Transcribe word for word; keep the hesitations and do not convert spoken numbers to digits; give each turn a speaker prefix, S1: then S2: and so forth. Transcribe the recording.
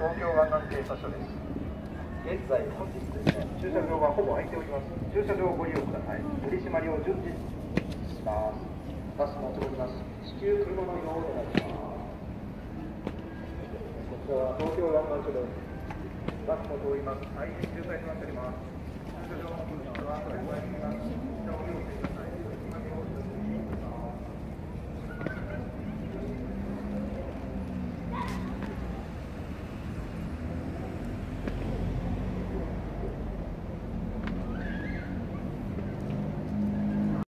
S1: 東京湾岸警察署です。現在本日ですね、駐車場はほぼ空いております。駐車場をご利用ください。取り締まりを順次します。バスも通ります。至急車の移動をお願いします。こちらは東京湾岸署です。バスも通ります。大変渋滞となっております。駐車場の分は